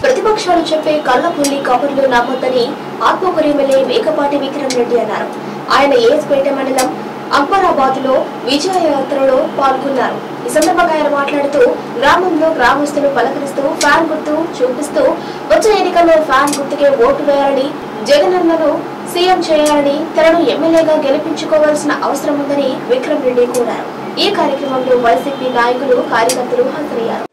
ప్రతిపక్షాలు చెప్పే కళ్ళపుల్లి కబుర్లు నమ్మొద్దని ఆత్మకూరు ఎమ్మెల్యే మేకపాటి విక్రమ్ రెడ్డి అన్నారు. ఆయన ఏస్పేట మండలం అంబరాబాద్ లో విజయయాత్రలో పాల్గొన్నారు. ఈ సందర్భంగా ఆయన మాట్లాడుతూ గ్రామంలో గ్రామస్తులు పలకరిస్తూ ఫ్యాన్ గుర్తు చూపిస్తూ వచ్చే ఎన్నికల్లో ఫ్యాన్ గుర్తుకే ఓటు వేయాలని, జగనన్నను సీఎం చేయాలని, తనను ఎమ్మెల్యేగా గెలిపించుకోవాల్సిన అవసరం ఉందని విక్రమ్ రెడ్డి కోరారు. ఈ కార్యక్రమంలో వైసీపీ నాయకులు, కార్యకర్తలు హాజరయ్యారు.